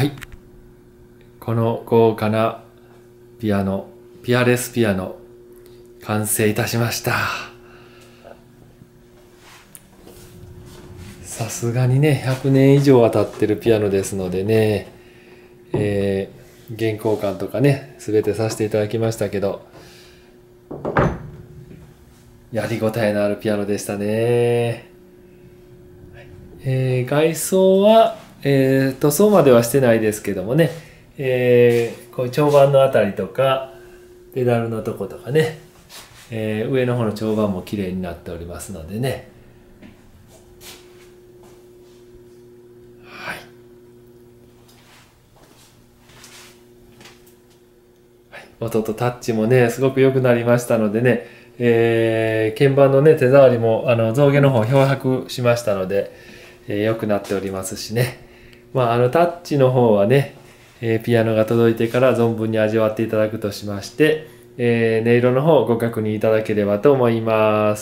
はい、この豪華なピアノ、ピアレスピアノ、完成いたしました。さすがにね、100年以上は経ってるピアノですのでね、原稿感とかね、全てさせていただきましたけど、やりごたえのあるピアノでしたね。外装は、塗装まではしてないですけどもね、こういう長板のあたりとかペダルのとことかね、上の方の長板も綺麗になっておりますのでね、はい、音とタッチもねすごく良くなりましたのでね、鍵盤のね手触りも象牙の方漂白しましたので、良くなっておりますしね、タッチの方はね、ピアノが届いてから存分に味わっていただくとしまして、音色の方ご確認いただければと思います。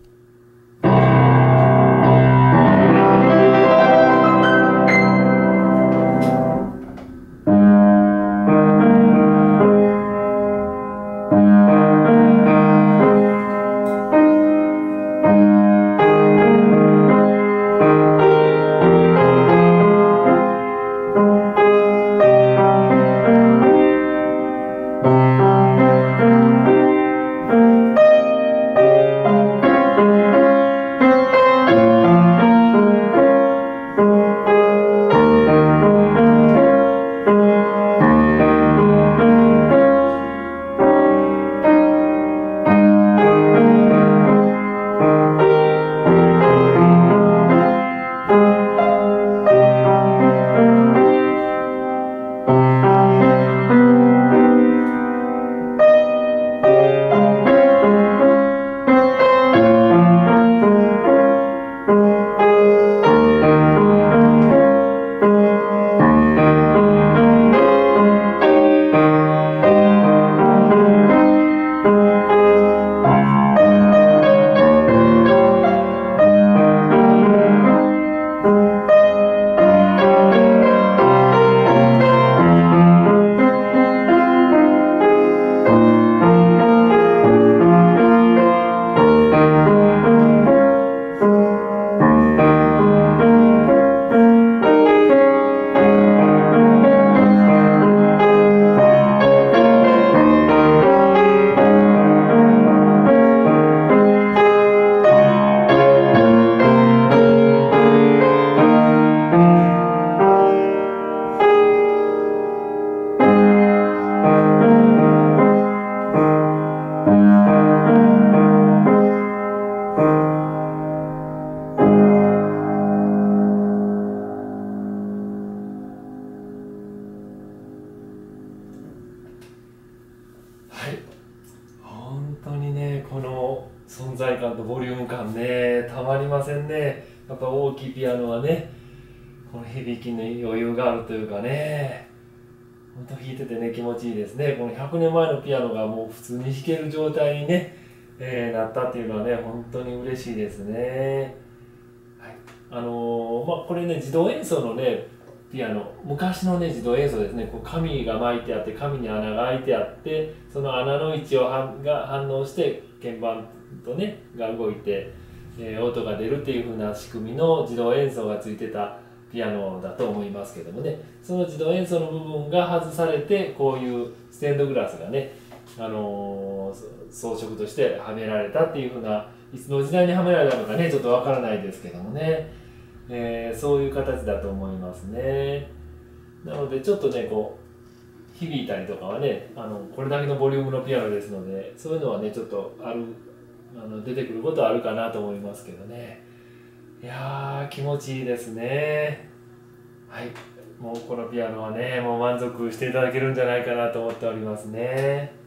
はい、本当にねこの存在感とボリューム感ねたまりませんね。やっぱ大きいピアノはねこの響きに余裕があるというかね、本当弾いててね気持ちいいですね。この100年前のピアノがもう普通に弾ける状態にね、なったっていうのはね本当に嬉しいですね。はい、これね自動演奏のねピアノ、昔のね自動演奏ですね、こう紙が巻いてあって紙に穴が開いてあって、その穴の位置が反応して鍵盤とねが動いて、音が出るっていう風な仕組みの自動演奏がついてたピアノだと思いますけどもね、その自動演奏の部分が外されてこういうステンドグラスがね、装飾としてはめられたっていう風な、いつの時代にはめられたのかねちょっとわからないですけどもね、そういう形だと思いますね。なのでちょっとねこう響いたりとかはねこれだけのボリュームのピアノですので、そういうのはねちょっと出てくることはあるかなと思いますけどね。いやー気持ちいいですね。はい、もうこのピアノはねもう満足していただけるんじゃないかなと思っておりますね。